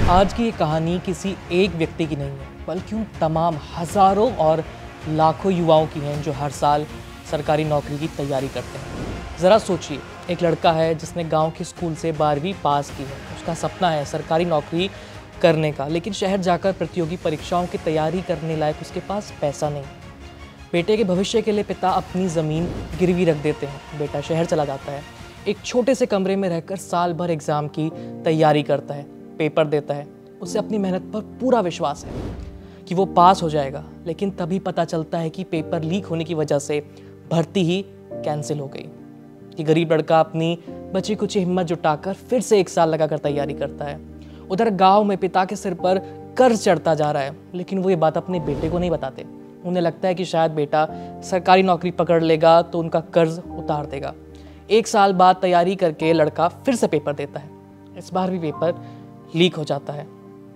आज की ये कहानी किसी एक व्यक्ति की नहीं है, बल्कि उन तमाम हज़ारों और लाखों युवाओं की हैं जो हर साल सरकारी नौकरी की तैयारी करते हैं। ज़रा सोचिए, एक लड़का है जिसने गांव के स्कूल से 12वीं पास की है। उसका सपना है सरकारी नौकरी करने का, लेकिन शहर जाकर प्रतियोगी परीक्षाओं की तैयारी करने लायक उसके पास पैसा नहीं। बेटे के भविष्य के लिए पिता अपनी ज़मीन गिरवी रख देते हैं। बेटा शहर चला जाता है, एक छोटे से कमरे में रहकर साल भर एग्ज़ाम की तैयारी करता है, पेपर देता है। उसे अपनी मेहनत पर पूरा विश्वास है कि वो पास हो जाएगा, लेकिन तभी पता चलता है कि पेपर लीक होने की वजह से भर्ती ही कैंसिल हो गई। ये गरीब लड़का अपनी बची कुछ हिम्मत जुटाकर फिर से एक साल लगाकर तैयारी करता है। उधर गांव में पिता के सिर पर कर्ज चढ़ता जा रहा है, लेकिन वो ये बात अपने बेटे को नहीं बताते। उन्हें लगता है कि शायद बेटा सरकारी नौकरी पकड़ लेगा तो उनका कर्ज उतार देगा। एक साल बाद तैयारी करके लड़का फिर से पेपर देता है। इस बार भी पेपर लीक हो जाता है।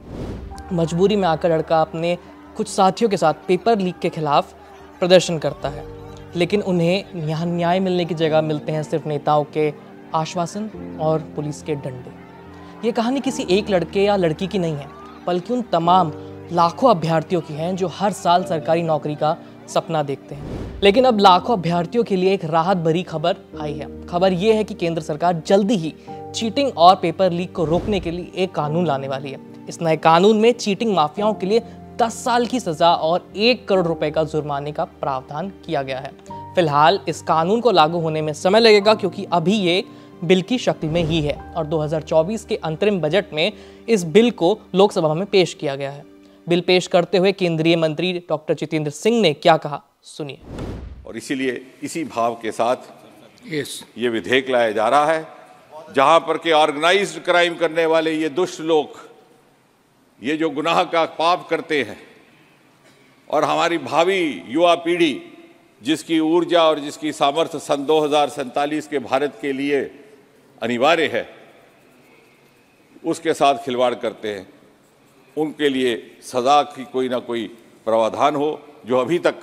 मजबूरी में आकर लड़का अपने कुछ साथियों के साथ पेपर लीक के खिलाफ प्रदर्शन करता है, लेकिन उन्हें यहाँ न्याय मिलने की जगह मिलते हैं सिर्फ नेताओं के आश्वासन और पुलिस के डंडे। ये कहानी किसी एक लड़के या लड़की की नहीं है, बल्कि उन तमाम लाखों अभ्यर्थियों की हैं जो हर साल सरकारी नौकरी का सपना देखते हैं। लेकिन अब लाखों अभ्यर्थियों के लिए एक राहत भरी खबर आई है। खबर ये है कि केंद्र सरकार जल्दी ही चीटिंग और पेपर लीक को रोकने के लिए एक कानून लाने वाली है। इस नए कानून में चीटिंग माफियाओं के लिए 10 साल की सजा और 1 करोड़ रुपए का जुर्माने का प्रावधान किया गया है। फिलहाल इस कानून को लागू होने में समय लगेगा, क्योंकि अभी ये बिल की शक्ल में ही है और 2024 के अंतरिम बजट में इस बिल को लोकसभा में पेश किया गया है। बिल पेश करते हुए केंद्रीय मंत्री डॉक्टर जितेंद्र सिंह ने क्या कहा, सुनिए। और इसीलिए इसी भाव के साथ ये विधेयक लाया जा रहा है, जहां पर के ऑर्गेनाइज्ड क्राइम करने वाले ये दुष्ट लोग, ये जो गुनाह का पाप करते हैं, और हमारी भावी युवा पीढ़ी जिसकी ऊर्जा और जिसकी सामर्थ्य सन 2047 के भारत के लिए अनिवार्य है, उसके साथ खिलवाड़ करते हैं। उनके लिए सज़ा की कोई ना कोई प्रावधान हो, जो अभी तक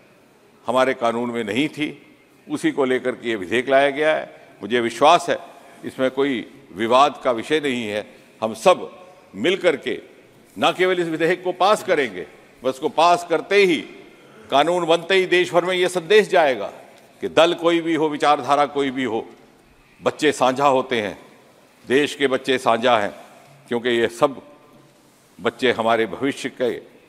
हमारे कानून में नहीं थी, उसी को लेकर के ये विधेयक लाया गया है। मुझे विश्वास है इसमें कोई विवाद का विषय नहीं है। हम सब मिलकर के न केवल इस विधेयक को पास करेंगे, बस को पास करते ही, कानून बनते ही देश भर में ये संदेश जाएगा कि दल कोई भी हो, विचारधारा कोई भी हो, बच्चे साझा होते हैं, देश के बच्चे साझा हैं, क्योंकि ये सब बच्चे हमारे भविष्य के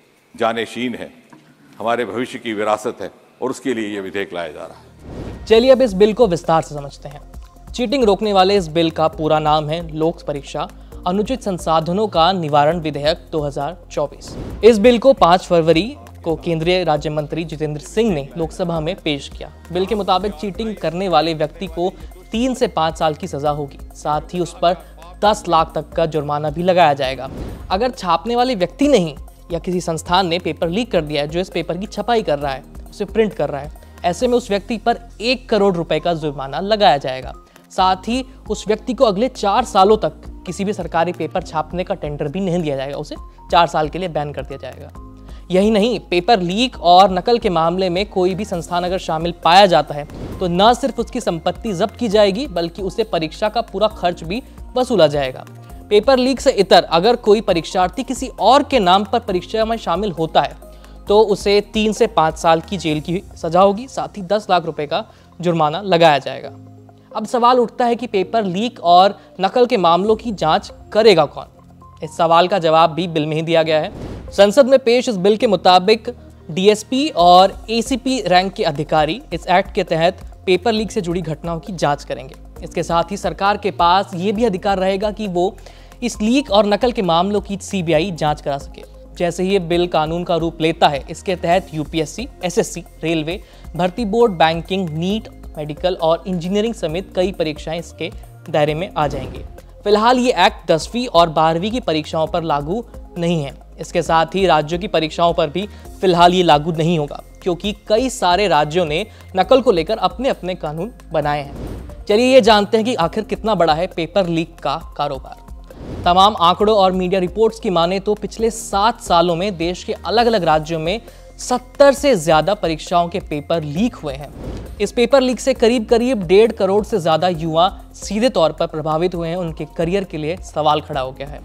जानशीन हैं, हमारे भविष्य की विरासत है, और उसके लिए ये विधेयक लाया जा रहा है। चलिए अब इस बिल को विस्तार से समझते हैं। चीटिंग रोकने वाले इस बिल का पूरा नाम है लोक परीक्षा अनुचित संसाधनों का निवारण विधेयक 2024। इस बिल को 5 फरवरी को केंद्रीय राज्य मंत्री जितेंद्र सिंह ने लोकसभा में पेश किया। बिल के मुताबिक चीटिंग करने वाले व्यक्ति को 3 से 5 साल की सजा होगी, साथ ही उस पर 10 लाख तक का जुर्माना भी लगाया जाएगा। अगर छापने वाले व्यक्ति नहीं या किसी संस्थान ने पेपर लीक कर दिया है, जो इस पेपर की छपाई कर रहा है, उसे प्रिंट कर रहा है, ऐसे में उस व्यक्ति पर 1 करोड़ रुपए का जुर्माना लगाया जाएगा। साथ ही उस व्यक्ति को अगले 4 सालों तक किसी भी सरकारी पेपर छापने का टेंडर भी नहीं दिया जाएगा, उसे 4 साल के लिए बैन कर दिया जाएगा। यही नहीं, पेपर लीक और नकल के मामले में कोई भी संस्थान अगर शामिल पाया जाता है तो न सिर्फ उसकी संपत्ति जब्त की जाएगी, बल्कि उसे परीक्षा का पूरा खर्च भी वसूला जाएगा। पेपर लीक से इतर अगर कोई परीक्षार्थी किसी और के नाम पर परीक्षा में शामिल होता है तो उसे 3 से 5 साल की जेल की सजा होगी, साथ ही 10 लाख रुपए का जुर्माना लगाया जाएगा। अब सवाल उठता है कि पेपर लीक और नकल के मामलों की जांच करेगा कौन? इस सवाल का जवाब भी बिल में ही दिया गया है। संसद में पेश इस बिल के मुताबिक डीएसपी और एसीपी रैंक के अधिकारी इस एक्ट के तहत पेपर लीक से जुड़ी घटनाओं की जांच करेंगे। इसके साथ ही सरकार के पास ये भी अधिकार रहेगा कि वो इस लीक और नकल के मामलों की सीबीआई जांच करा सके। जैसे ही ये बिल कानून का रूप लेता है, इसके तहत यूपीएससी, एसएससी, रेलवे, भर्ती बोर्ड, बैंकिंग, नीट, मेडिकल और इंजीनियरिंग समेत कई परीक्षाएं इसके दायरे में आ जाएंगी। फिलहाल ये एक्ट 10वीं और 12वीं की परीक्षाओं पर लागू नहीं है। इसके साथ ही राज्यों की परीक्षाओं पर भी फिलहाल ये लागू नहीं होगा, क्योंकि कई सारे राज्यों ने नकल को लेकर अपने अपने कानून बनाए हैं। चलिए ये जानते हैं कि आखिर कितना बड़ा है पेपर लीक का कारोबार। तमाम आंकड़ों और मीडिया रिपोर्ट्स की माने तो पिछले 7 सालों में देश के अलग अलग राज्यों में 70 से ज्यादा परीक्षाओं के पेपर लीक हुए हैं। इस पेपर लीक से करीब 1.5 करोड़ से ज्यादा युवा सीधे तौर पर प्रभावित हुए हैं। उनके करियर के लिए सवाल खड़ा हो गया है।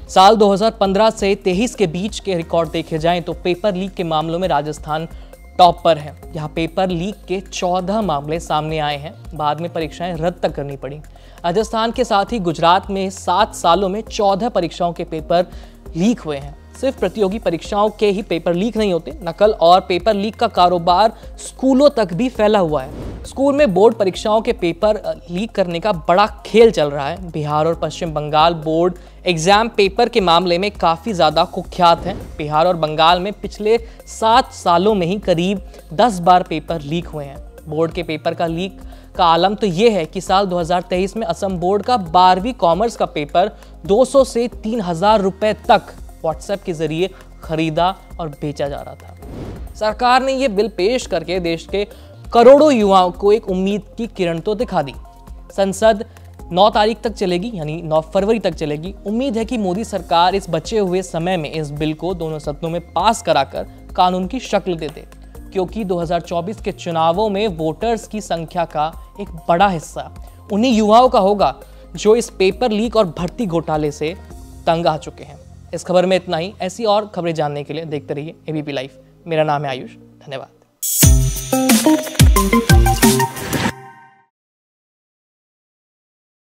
साल 2015 से 23 के बीच के रिकॉर्ड देखे जाएं तो पेपर लीक के मामलों में राजस्थान टॉप पर है। यहाँ पेपर लीक के 14 मामले सामने आए हैं, बाद में परीक्षाएं रद्द तक करनी पड़ी। राजस्थान के साथ ही गुजरात में 7 सालों में 14 परीक्षाओं के पेपर लीक हुए हैं। सिर्फ प्रतियोगी परीक्षाओं के ही पेपर लीक नहीं होते, नकल और पेपर लीक का कारोबार स्कूलों तक भी फैला हुआ है। स्कूल में बोर्ड परीक्षाओं के पेपर लीक करने का बड़ा खेल चल रहा है। बिहार और Paschim Bengal board exam paper के मामले में काफ़ी ज़्यादा कुख्यात हैं। बिहार और बंगाल में पिछले 7 सालों में ही करीब 10 बार पेपर लीक हुए हैं। बोर्ड के पेपर का लीक का आलम तो ये है कि साल 2023 में असम बोर्ड का 12वीं कॉमर्स का पेपर 200 से 3000 रुपए तक व्हाट्सएप के जरिए खरीदा और बेचा जा रहा था। सरकार ने यह बिल पेश करके देश के करोड़ों युवाओं को एक उम्मीद की किरण तो दिखा दी। संसद 9 तारीख तक चलेगी, यानी 9 फरवरी तक चलेगी। उम्मीद है कि मोदी सरकार इस बचे हुए समय में इस बिल को दोनों सदनों में पास कराकर कानून की शक्ल दे दे, क्योंकि 2024 के चुनावों में वोटर्स की संख्या का एक बड़ा हिस्सा उन्हीं युवाओं का होगा जो इस पेपर लीक और भर्ती घोटाले से तंग आ चुके हैं। इस खबर में इतना ही। ऐसी और खबरें जानने के लिए देखते रहिए एबीपी लाइव। मेरा नाम है आयुष। धन्यवाद।